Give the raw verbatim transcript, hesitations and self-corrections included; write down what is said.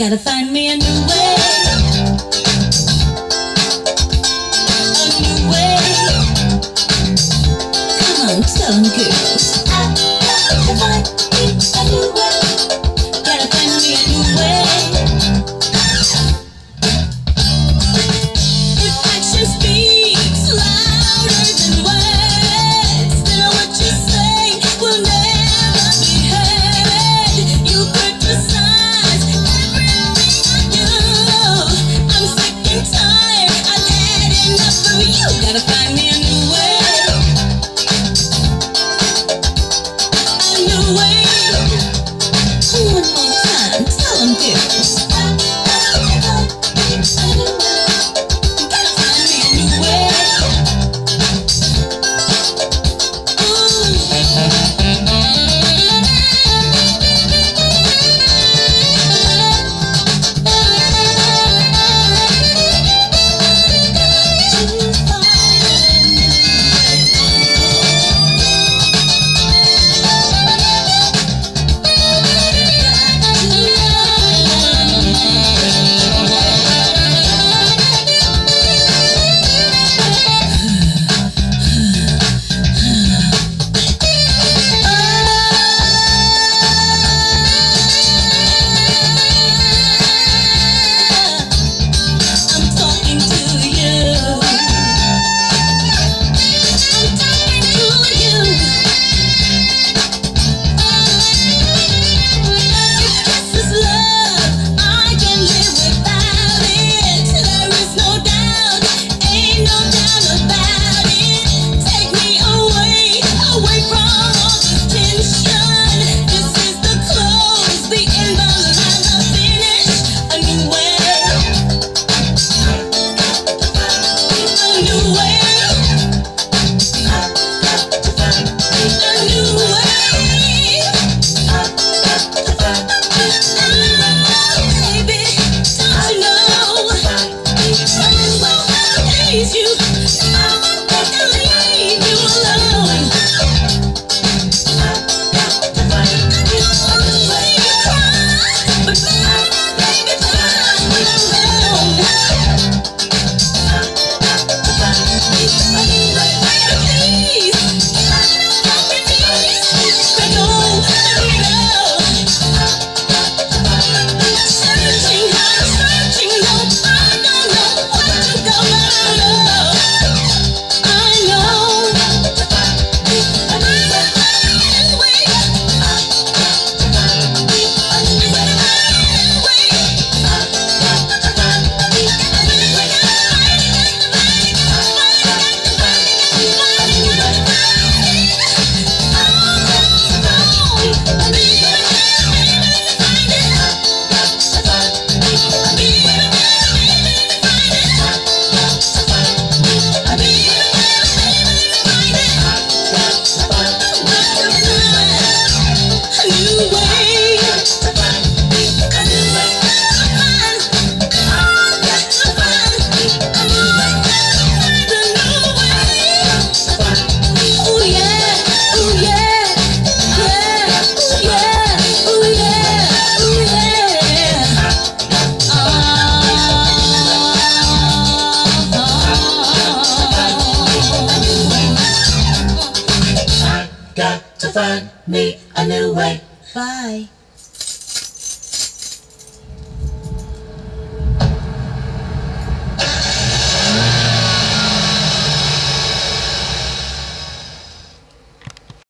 Gotta find me a new way. A new way. Come on, tell them girls. I gotta find me a new way. Gotta find me a new way. If action speaks louder than words, then what you say will never be heard. You criticize everything I do. I'm sick and tired, I've had enough of you. Gotta find me a new way. A new way. One more time, tell them girls. Got to find me a new way. Bye.